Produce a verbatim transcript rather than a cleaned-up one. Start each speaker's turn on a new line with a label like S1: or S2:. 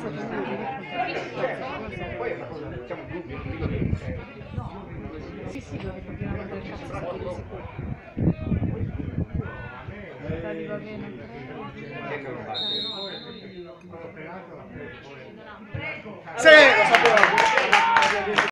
S1: Poi è una cosa, diciamo, dubbio, non dico che...
S2: Sì, sì, dove dobbiamo mandare il cazzo sapere di sicuro. Dai, va bene.
S1: Che non lo faccio.
S3: Sì!